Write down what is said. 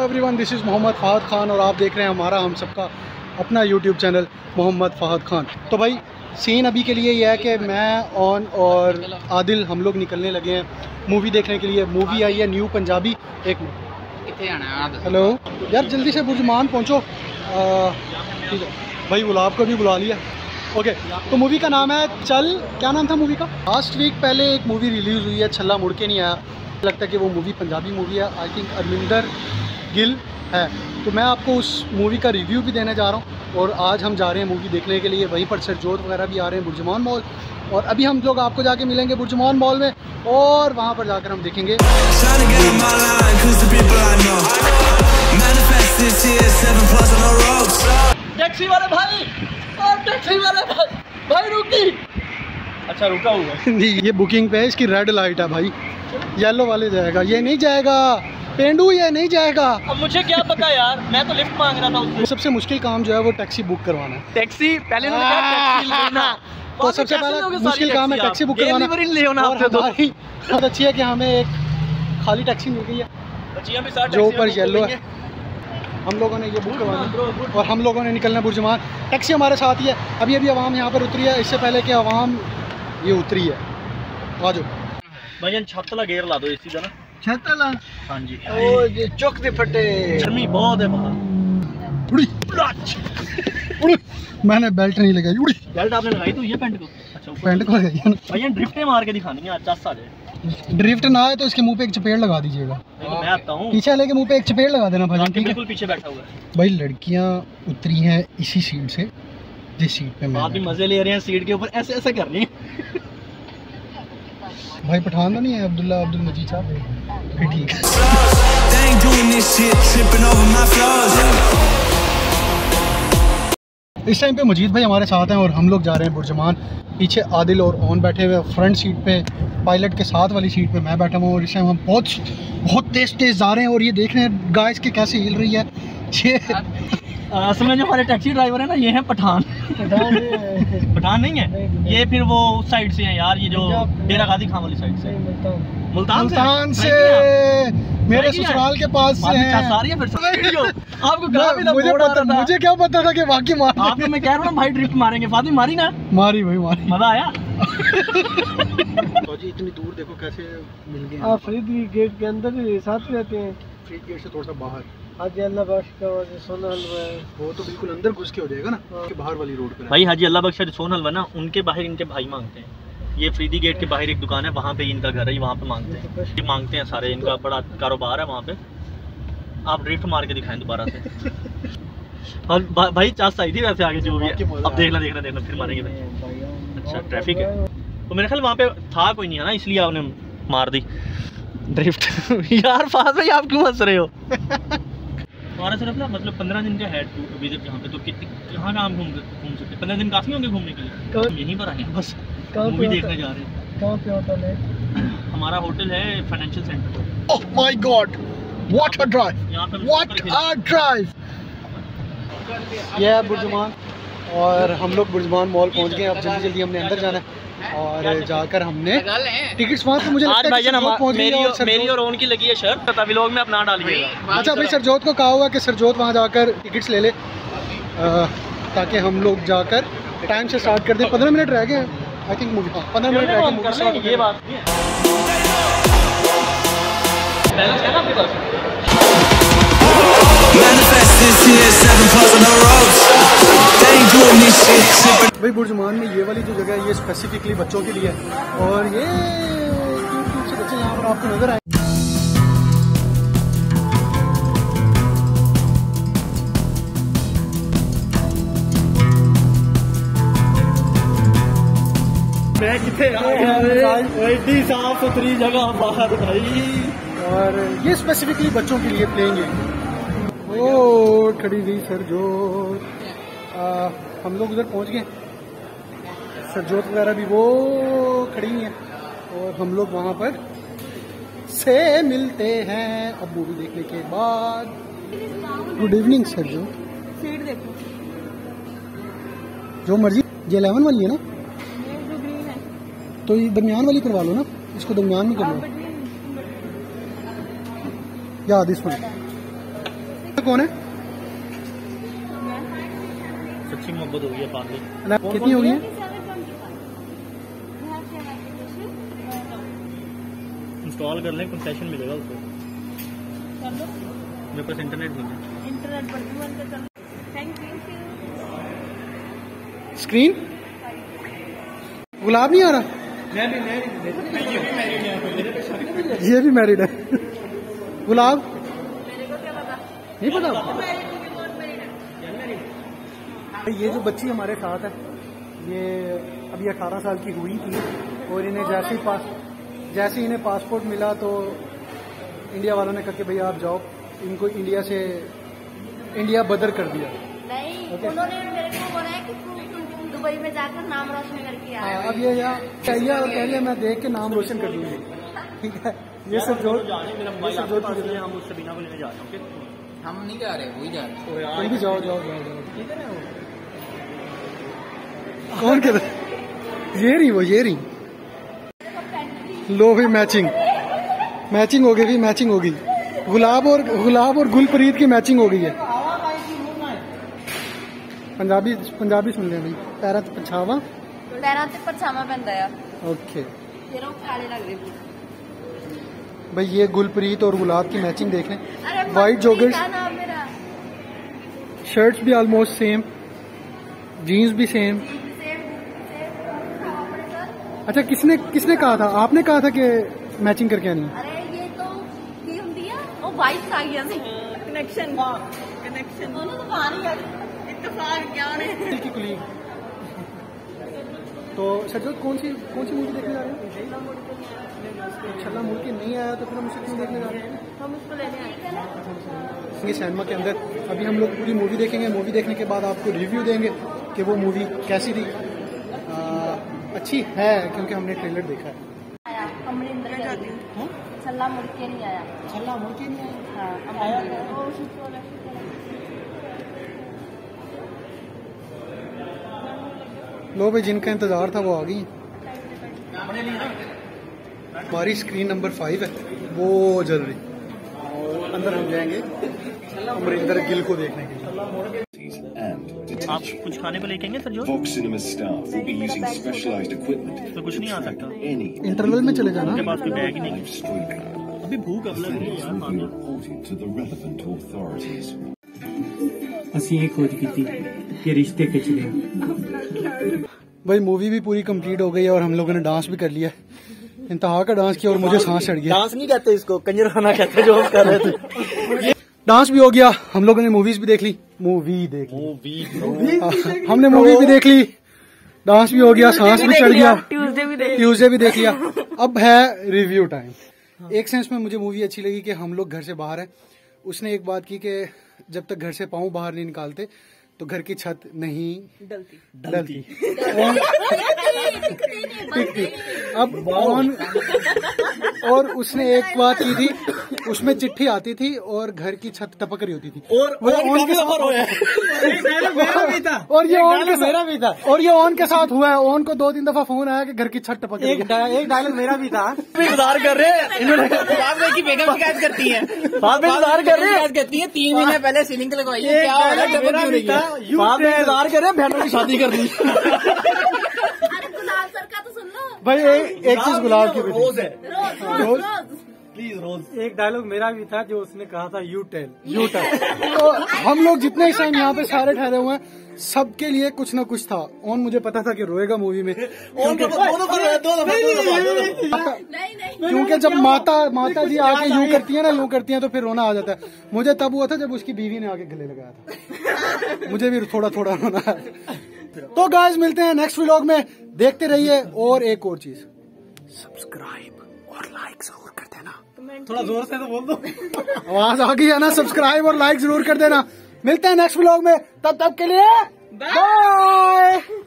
Everyone, this is Mohammad Fahad Khan और आप देख रहे हैं हमारा हम सबका अपना यूट्यूब चैनल मोहम्मद फ़ाहद ख़ान। तो भाई सीन अभी के लिए ये है कि मैं और आदिल हम लोग निकलने लगे हैं मूवी देखने के लिए। मूवी आई है न्यू पंजाबी। एक मिनट, हेलो यार, जल्दी से बुर्जुमान पहुँचो। ठीक है भाई, गुलाब को भी बुला लिया। ओके, तो मूवी का नाम है चल। क्या नाम था मूवी का? लास्ट वीक पहले एक मूवी रिलीज़ हुई है, छल्ला मुड़ के नहीं आया। लगता है कि वो मूवी पंजाबी मूवी है, आई थिंक अरविंदर गिल है। तो मैं आपको उस मूवी का रिव्यू भी देने जा रहा हूँ और आज हम जा रहे हैं मूवी देखने के लिए। वहीं पर सरजोत वगैरह भी आ रहे हैं, बुर्जुमान मॉल। और अभी हम लोग आपको जाके मिलेंगे बुर्जुमान मॉल में और वहाँ पर जाकर हम देखेंगे। टैक्सी वाले भाई, टैक्सी वाले भाई रुकी। अच्छा रुका हुआ नहीं, ये बुकिंग पे है, इसकी रेड लाइट है भाई। येलो वाले जाएगा, ये नहीं जाएगा। पेंडू ये नहीं जाएगा। अब मुझे क्या पता यार, मैं तो लिफ्ट मांग रहा था उससे। सबसे मुश्किल काम जो है वो टैक्सी बुक करवाना है। टैक्सी पहले उन्होंने कहा टैक्सी लेना, तो सबसे पहला मुश्किल काम है टैक्सी बुक करवाना। और हमारी बहुत अच्छी है कि हमें एक खाली टैक्सी मिल गई है जो ऊपर येलो है। हम लोगों ने ये बुक करवानी और हम लोगों ने निकलना बुर्जुमान। टैक्सी हमारे साथ ही है। अभी अभी आवाम यहाँ पर उतरी है, इससे पहले कि आवाम ये उतरी है। आ जाओ भाई, छत ला गेयर ला दो इसी का ना। छत ला? हाँ जी। ओ ये चुक दे फटे, गर्मी बहुत है बाहर। उड़ी उड़ी, मैंने बेल्ट नहीं लगाई। उड़ी बेल्ट आपने लगाई तो ये पैंट को? अच्छा पैंट को लगाई है ना भैया। ड्रिफ्टें मार के दिखानी है, चस आ जाए। ड्रिफ्ट ना आए तो इसके मुंह पे एक चपेट लगा दीजिएगा। तो मैं आता हूँ पीछे लेके मुंह पे एक चपेट लगा देना भाई, ठीक है? बिल्कुल पीछे बैठा हुआ है भाई। लड़कियाँ उतरी हैं इसी सीट से जिस सीट पे मैं। आप भी मजे ले रहे हैं सीट के ऊपर, ऐसे ऐसे कर रही है। भाई पठान तो नहीं है अब्दुल्ला अब्दुल मजीद साहब? फिर ठीक है। इस टाइम पे मजीद भाई हमारे साथ हैं और हम लोग जा रहे हैं बुर्जुमान। पीछे आदिल और ओन बैठे हुए, फ्रंट सीट पे पायलट के साथ वाली सीट पे मैं बैठा हूँ। और इस टाइम हम बहुत तेज़ जा रहे हैं और ये देख रहे हैं गाइस के कैसे हिल रही है ये। असल में जो हमारे टैक्सी ड्राइवर है ना, ये है पठान। पठान नहीं है ये, फिर वो उस साइड से है यार, ये जो डेरा गाजी खान वाली साइड से। मुल्तान से मेरे ससुराल के पास से है। आपको मुझे क्या पता था कि वाकई मार। आपको मैं कह रहा हूँ ना भाई, ड्रिफ्ट मारेंगे। फातिमा मारी ना? मारी भाई, मारी। मजा आया। तो जी इतनी दूर देखो कैसे मिल गए। आप फरीद गेट के अंदर ही साथ रहते हैं? फरीद गेट से थोड़ा सा बाहर। हाजी अल्लाह बख्श का सोना हलवा है, वो तो बिल्कुल अंदर घुस के हो जाएगा ना, के बाहर वाली रोड पे। भाई हाजी अल्लाह बख्श सोना हलवा ना, उनके बाहर इनके भाई मांगते हैं। ये फरीदी गेट के बाहर एक दुकान है, वहाँ पे इनका घर है, वहाँ पे मांगते हैं। ये मांगते हैं सारे, इनका बड़ा कारोबार है वहाँ पे। आप ड्रिफ्ट मार के दिखाएं दोबारा से। और भाई चास आई थी वैसे आगे जो भी है। अब देखना फिर मारेंगे भाई। अच्छा ट्रैफिक है तो मेरे ख्याल वहाँ पे था कोई नहीं है ना, इसलिए आपने मार दी ड्रिफ्ट। यार फाज भाई आप क्यों हंस रहे हो? हमारा सिर्फ ना मतलब 15 दिन का है विजिट यहाँ पे, तो कहाँ हम घूम सकते? 15 दिन काफ़ी होंगे घूमने के लिए। यहीं पर आए हैं बस, मूवी देखने जा रहे हैं। कहाँ पे होटल है? हमारा होटल है financial centre. Oh my God, what a drive, यहाँ पे व्हाट अ ड्राइव। ये है बुर्जुमान और हम लोग बुर्जुमान मॉल पहुँच गए। अब जल्दी हमने अंदर जाना है और जाकर हमने टिकट्स वहाँ पे मुझे लगता है कि मेरी और ओन की लगी है शर्ट, तभी लोग में अपना डालिएगा। अच्छा भाई, सरजोत को कहा हुआ कि सरजोत वहाँ जाकर टिकट्स ले ले ताकि हम लोग जाकर टाइम से स्टार्ट कर दें। 15 मिनट रह गए आई थिंक मूवी। 15 मिनट रह गए मूवी स्टार्ट। ये बात नहीं भाई बुर्जुमान में ये वाली जो जगह है ये स्पेसिफिकली बच्चों के लिए है और ये क्यूट से बच्चे यहाँ पर आपको नजर आए। मैं कितने एडी साफ सुथरी जगह बाहर भाई। और ये स्पेसिफिकली बच्चों के लिए प्लेइंग है। ओ खड़ी गई सरजोत। हम लोग उधर पहुंच गए। सरजोत वगैरह भी वो खड़ी है और हम लोग वहाँ पर से मिलते हैं अब मूवी देखने के बाद। Good evening Sarjot. सीट देखो जो मर्जी। ये 11 वाली है ना? ये जो ग्रीन है तो ये दरमियान वाली करवा लो ना, इसको दरमियान में कर लो। या दिस वन कौन है? सच्ची मोहब्बत हो गई है पागल। कितनी हो गई है? इंस्टॉल कर लें, कंसेशन मिलेगा उसको। मेरे पास इंटरनेट नहीं है। इंटरनेट पर थैंक यू। स्क्रीन गुलाब नहीं आ रहा। ये भी मैरिड है। गुलाब मेरे को क्या पता? नहीं पता। ये जो बच्ची हमारे साथ है, ये अभी 18 साल की हुई थी और इन्हें जैसे इन्हें पासपोर्ट मिला तो इंडिया वालों ने कहा कि भैया आप जाओ, इनको इंडिया बदर कर दिया। नहीं, उन्होंने मेरे को बोला है कि तुम दुबई में जाकर नाम रोशन करके आए। अब ये यहाँ चाहिए और कह लिया मैं देख के नाम रोशन कर दूंगी। ठीक है, ये सब जो हम उससे बिना बोले जा रहे हैं। हम नहीं जा रहे, वही जा रहे। तुम भी जाओ। कौन कहता? ये रही। लो भी मैचिंग हो गई भी, मैचिंग हो गई। गुलाब और गुलप्रीत की मैचिंग हो गई है। पंजाबी सुन रहे भाई। पैरा ते पछावा पैंदा है। ओके फिर वो काले लग रहे। भाई ये गुलप्रीत और गुलाब की मैचिंग देख लें। अरे वाइट जॉगर्स, क्या नाम मेरा? शर्ट्स भी ऑलमोस्ट सेम, जीन्स भी सेम। अच्छा किसने कहा था? आपने कहा था कि मैचिंग करके आनी है। अरे ये तो की होंगी है वो वाइट आ गया सी कनेक्शन दोनों तो बाहर ही आ गए। इत्तेफाक क्या ने की कुलीग। तो सज्जद कौन सी मूवी देखने जा रहे हैं? छल्ला मुड़ के नहीं आया तो फिर हम उसे क्यों देखने जा रहे हैं? हम उसको लेने आए थे। सिनेमा के अंदर अभी हम लोग पूरी मूवी देखेंगे। मूवी देखने के बाद आपको रिव्यू देंगे कि वो मूवी कैसी थी। अच्छी है क्योंकि हमने ट्रेलर देखा है। आया अमरिंदर जाती हूँ। छल्ला मुड़ के नहीं आया। हाँ आया। लो भाई, जिनका इंतजार था वो आ गई। हमारी स्क्रीन नंबर 5 है, वो जल रही। अंदर हम जाएंगे अमरिंदर गिल को देखने के लिए। आप कुछ खाने को लेके सर? जो Fox Cinema staff will be using specialized equipment तो कुछ नहीं आ सकता। any इंटरवल में चले जाना। उनके पास कोई बैग ही नहीं। live stream. अभी भूख अब लग रही है यार। Will be reported to the relevant authorities. ਅਸੀਂ ਇਹ ਖੋਜ ਕੀਤੀ ਕਿ ਰਿਸ਼ਤੇ ਪਿਛਲੇ भाई मूवी भी पूरी कंप्लीट हो गई है और हम लोगों ने डांस भी कर लिया। इंतहा का डांस किया और मुझे सांस चढ़ गया। डांस नहीं कहते इसको, कंजरखाना कहते जो हम कर रहे थे। डांस भी हो गया, हम लोगों ने मूवीज भी देख ली। हमने मूवी भी देख ली, डांस भी हो गया, सांस भी चढ़ गया, ट्यूसडे भी देख लिया। अब है रिव्यू टाइम। एक सेंस में मुझे मूवी अच्छी लगी कि हम लोग घर से बाहर हैं। उसने एक बात की कि जब तक घर से पाँव बाहर नहीं निकालते तो घर की छत नहीं डलती। अब ऑन, और उसने एक बात की थी, उसमें चिट्ठी आती थी और घर की छत टपक रही होती थी। और ये ऑन के साथ हुआ है। ऑन को 2-3 दफा फोन आया कि घर की छत टपक रही है। एक डायलॉग मेरा भी था। इंतजार कर रहे हैं की बेगम शिकायत करती है। इंतजार कर रहे हैं। 3 महीने पहले सीलिंग लगवाई है। क्या हो रहा है? इंतजार कर रहे हैं, बहनों की शादी कर दी। अरे गुलाब सर का तो सुन लो भाई एक चीज गुलाब की भी थी। रोज है। Rose please Rose. एक डायलॉग मेरा भी था जो उसने कहा था यू टेल। तो हम लोग जितने इस टाइम यहाँ पे सारे ठहरे हुए हैं, सबके लिए कुछ ना कुछ था। ऑन मुझे पता था कि रोएगा मूवी में, क्योंकि जब माता जी आके यूं करती है ना, यूं करती हैं तो फिर रोना आ जाता है। मुझे तब हुआ था जब उसकी बीवी ने आके गले लगाया था। मुझे भी थोड़ा थोड़ा रोना आया। तो गाइस मिलते हैं नेक्स्ट व्लॉग में, देखते रहिए। और एक और चीज, सब्सक्राइब और लाइक जरूर कर देना। थोड़ा जोर से तो बोल दो। आवाज आ गई है ना? सब्सक्राइब और लाइक जरूर कर देना। मिलते हैं नेक्स्ट व्लॉग में, तब तक के लिए बाय।